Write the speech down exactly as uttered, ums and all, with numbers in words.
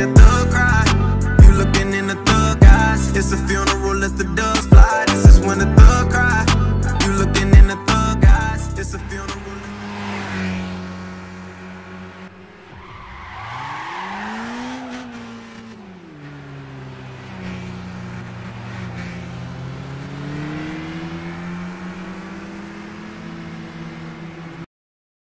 a thug cry. You looking in the thug eyes. It's a funeral